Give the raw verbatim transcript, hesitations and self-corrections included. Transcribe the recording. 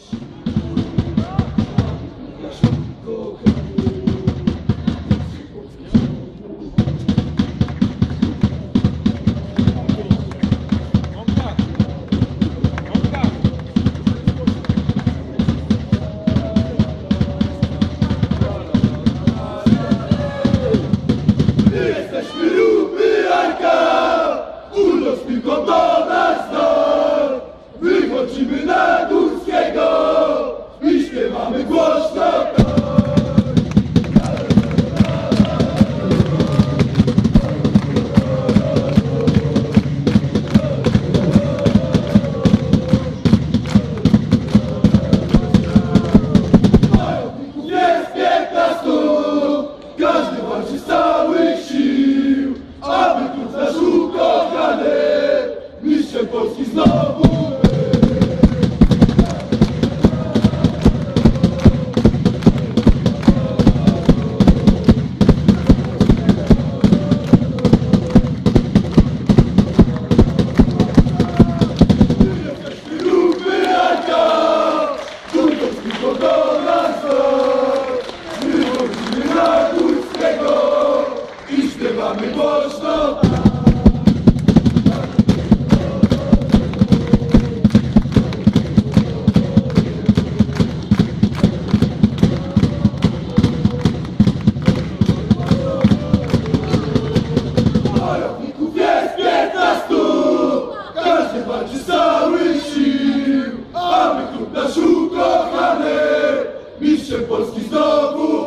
Wychodzimy na Górskiego i śpiewamy głośno. Wojowników jest piętnastu, każdy walczy z całych sił, aby tu nasz ukochany mistrzem Polski znowu. Wychodzimy na Górskiego i śpiewamy głośno. Wojowników jest piętnastu, każdy walczy z całych sił, aby klub nasz ukochany mistrzem Polski znowu